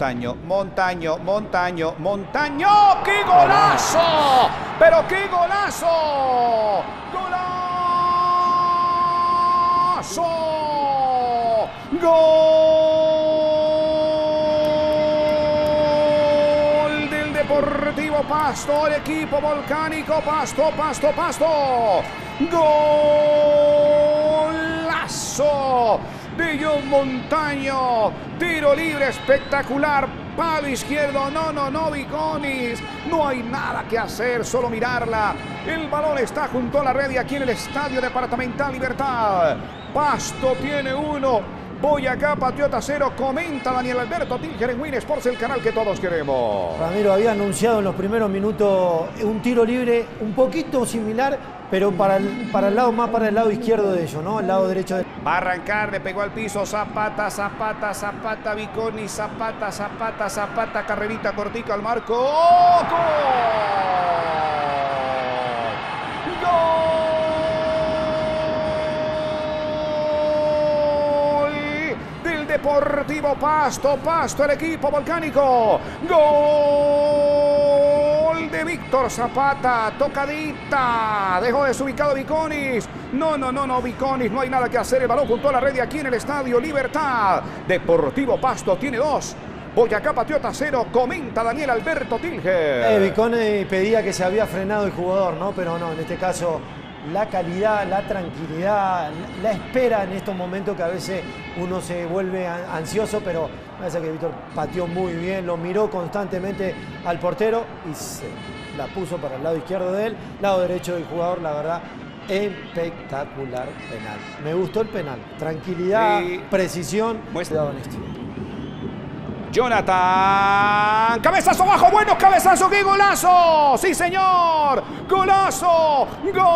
Montaño, Montaño, Montaño, Montaño. ¡Qué golazo! ¡Pero qué golazo! ¡Golazo! ¡Gol del Deportivo Pasto! El equipo volcánico Pasto, Pasto, Pasto. ¡Golazo! De John Montaño, tiro libre espectacular, palo izquierdo, no, Viconis, no hay nada que hacer, solo mirarla, el balón está junto a la red y aquí en el Estadio Departamental Libertad, Pasto tiene 1, Boyacá Patriota 0, comenta Daniel Alberto Tilger en Win Sports, el canal que todos queremos. Ramiro había anunciado en los primeros minutos un tiro libre un poquito similar, pero para el lado más para el lado izquierdo de ellos, ¿no? El lado derecho de... Va a arrancar, le pegó al piso, Zapata, Zapata, Zapata, Viconi, Zapata, Zapata, Zapata, carrerita cortica al marco. ¡Oh! ¡Gol! Del Deportivo Pasto, Pasto el equipo volcánico. ¡Gol! De Víctor Zapata, tocadita, dejó desubicado Viconis, no, Viconis, no hay nada que hacer, el balón junto a la red y aquí en el Estadio Libertad, Deportivo Pasto tiene 2, Boyacá Patriota 0, comenta Daniel Alberto Tilger. Viconis pedía que se había frenado el jugador, ¿no? Pero no, en este caso la calidad, la tranquilidad, la espera en estos momentos que a veces uno se vuelve ansioso, pero parece que Víctor pateó muy bien, lo miró constantemente al portero y se la puso para el lado izquierdo de él, lado derecho del jugador, la verdad, espectacular penal. Me gustó el penal, tranquilidad, precisión, cuidado en esto. Jonathan, cabezazo abajo, bueno cabezazo, qué golazo, sí señor, golazo,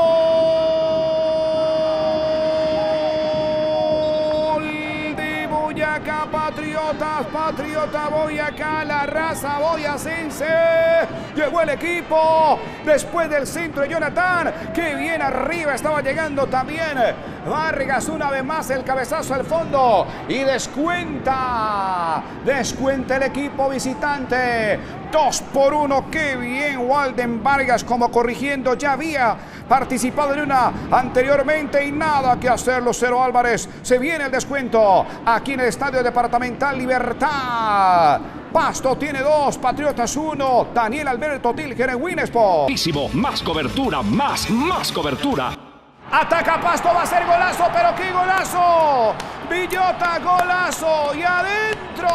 gol de Boyacá Patriotas, Patriota Boyacá, la raza boyacense, llegó el equipo, después del centro de Jonathan, que bien arriba estaba llegando también Vargas, una vez más el cabezazo al fondo y descuenta el equipo visitante, 2-1, qué bien Walden Vargas como corrigiendo, ya había participado en una anteriormente y nada que hacer Lucero Álvarez, se viene el descuento aquí en el Estadio Departamental Libertad. Pasto tiene 2, Patriotas 1, Daniel Alberto Tilger en Win Sports. Más cobertura, más cobertura. Ataca Pasto, va a ser golazo, pero qué golazo. Villota, golazo y adentro.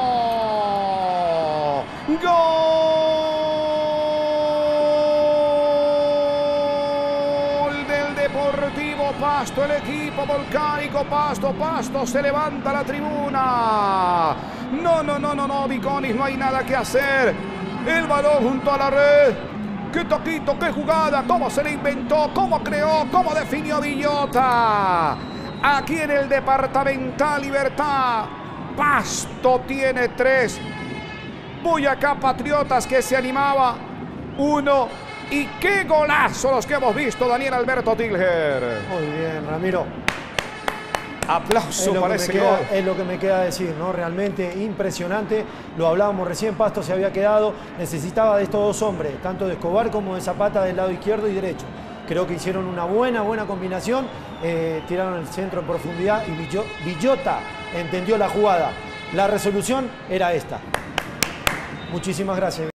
Gol del Deportivo Pasto, el equipo volcánico Pasto, Pasto se levanta la tribuna. No, Viconis, no hay nada que hacer. El balón junto a la red. ¡Qué toquito, qué jugada! ¿Cómo se le inventó? ¿Cómo creó? ¿Cómo definió Villota? Aquí en el Departamental Libertad, Pasto tiene 3. Boyacá Patriotas que se animaba 1. Y qué golazo los que hemos visto, Daniel Alberto Tilger. Muy bien, Ramiro. Aplauso para ese gol. Es lo que me queda decir, ¿no? Realmente impresionante. Lo hablábamos recién, Pasto se había quedado. Necesitaba de estos dos hombres, tanto de Escobar como de Zapata del lado izquierdo y derecho. Creo que hicieron una buena combinación. Tiraron el centro en profundidad y Villota entendió la jugada. La resolución era esta. Muchísimas gracias.